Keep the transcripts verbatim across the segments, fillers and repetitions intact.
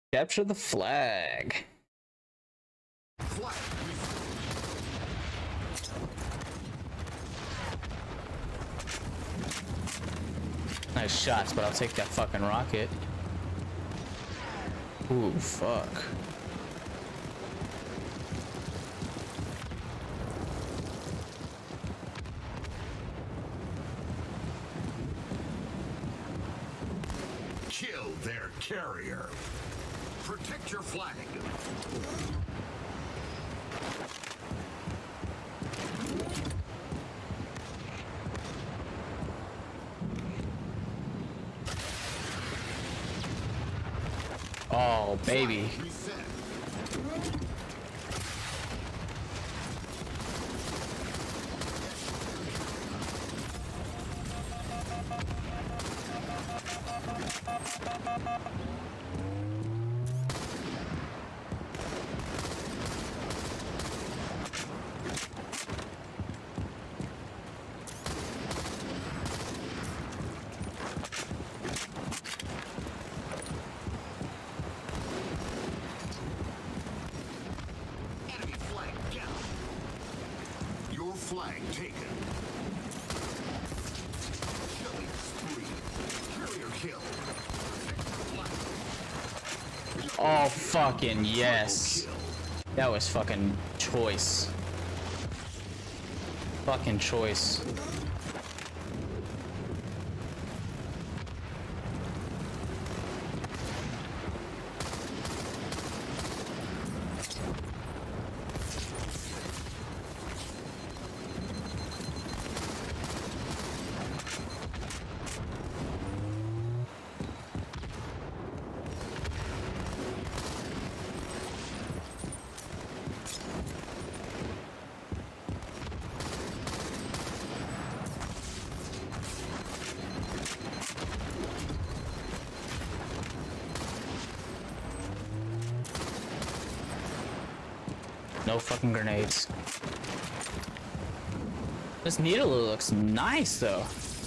Capture the flag. Flag. Nice shots, but I'll take that fucking rocket. Ooh, fuck. Kill their carrier. Protect your flag. Oh, baby. Reset. Enemy flag down. Your flag taken. Killing spree. Carrier kill. Oh, fucking yes. Kill. That was fucking choice. Fucking choice. No fucking grenades. This needle looks nice though.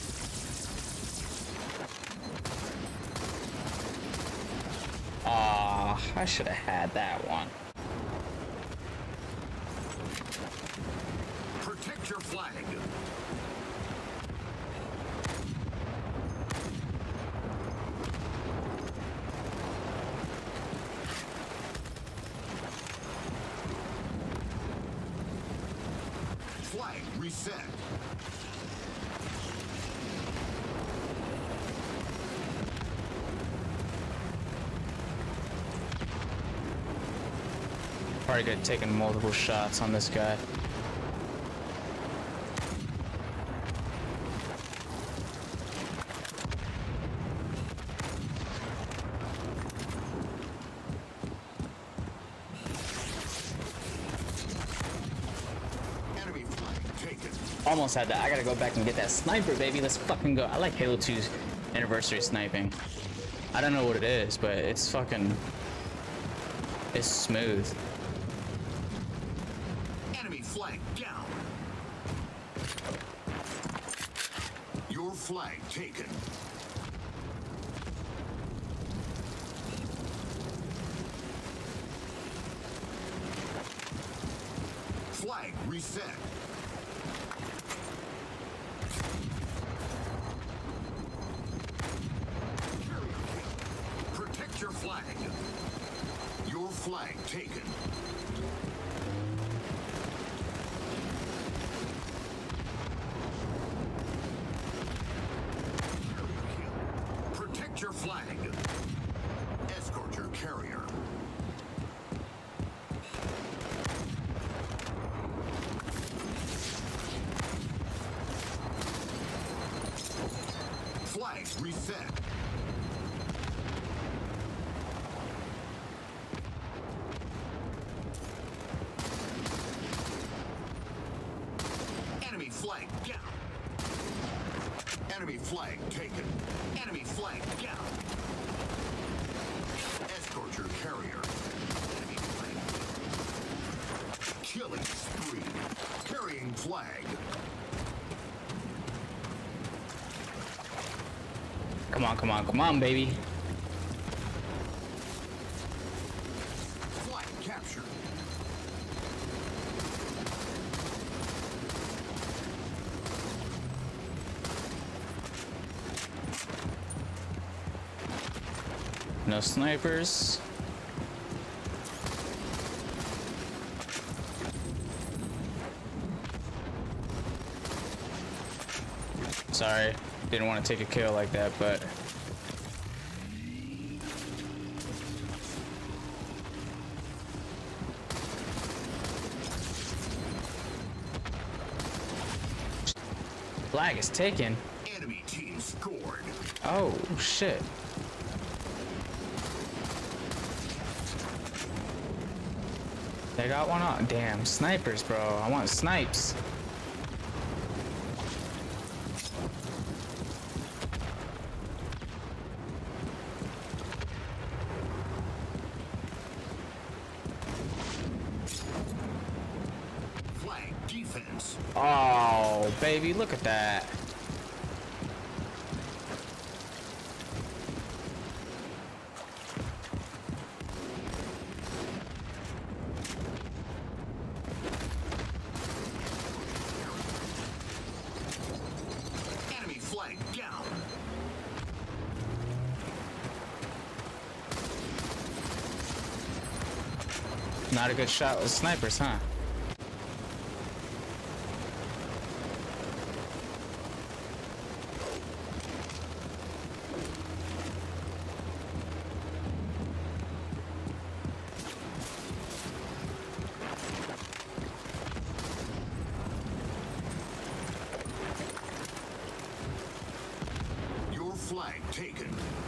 Ah, I should have had that one. Protect your flag. Flag reset. Probably good taking multiple shots on this guy. Enemy flag taken. Almost had that. I gotta go back and get that sniper, baby. Let's fucking go. I like Halo two's anniversary sniping. I don't know what it is, but it's fucking... It's smooth. Enemy flag down. Your flag taken. Flag reset. Protect your flag. Your flag taken. Protect your flag. Escort your carrier. Flag reset. Enemy flag down. Enemy flag taken. Enemy flag down. Escort your carrier. Enemy flag. Killing spree. Carrying flag. Come on, come on, come on, baby. No snipers. Sorry, didn't want to take a kill like that, but flag is taken. Enemy team scored. Oh shit. They got one on. Damn, snipers, bro. I want snipes. Flag defense. Oh, baby, look at that. Enemy flag down. Not a good shot with snipers, huh? Your flag taken.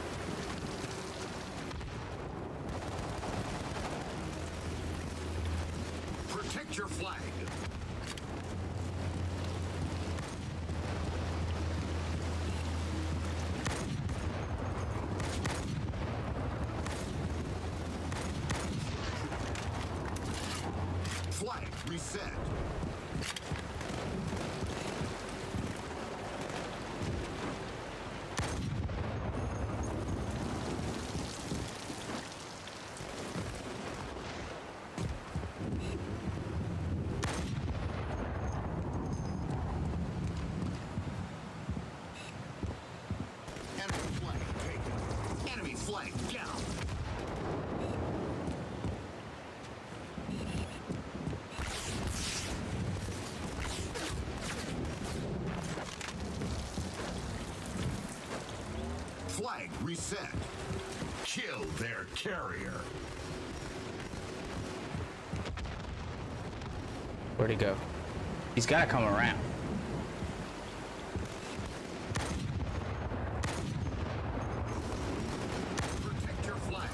Protect your flag. Flag reset. Enemy flag taken. Enemy flag down. Flag reset. Kill their carrier. Where'd he go? He's gotta come around. Protect your flag.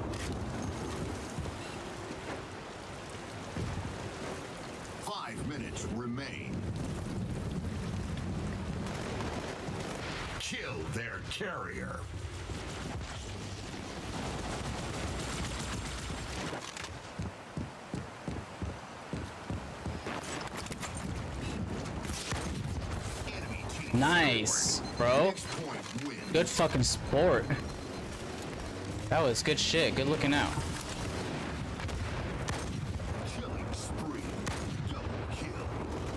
Five minutes remain. Kill their carrier. Enemy team Nice, scored. bro. Next point win. Good fucking sport. That was good shit. Good looking out. Killing spree. Double kill.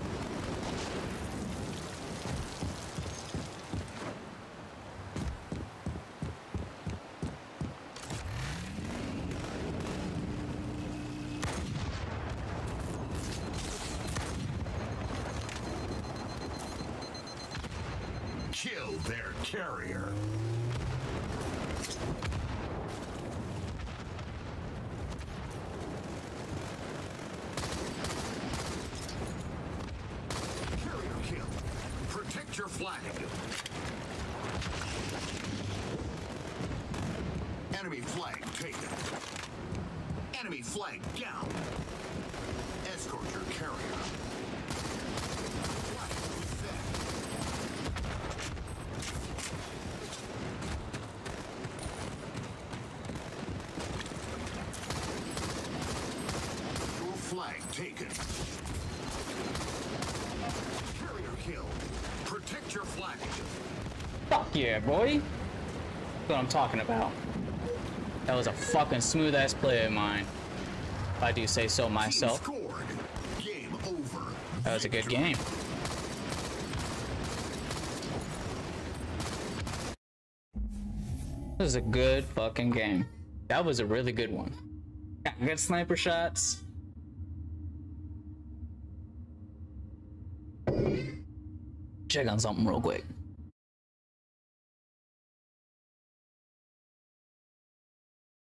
Kill their carrier. Carrier kill. Protect your flag. Enemy flag taken. Enemy flag down. Escort your carrier. Flag reset. Your flag taken. Carrier kill. Protect your flag. Fuck yeah, boy. That's what I'm talking about. That was a fucking smooth ass play of mine, if I do say so Team myself. scored. Game over. That was a good Victory. game. This is a good fucking game. That was a really good one. Got good sniper shots. Check on something real quick.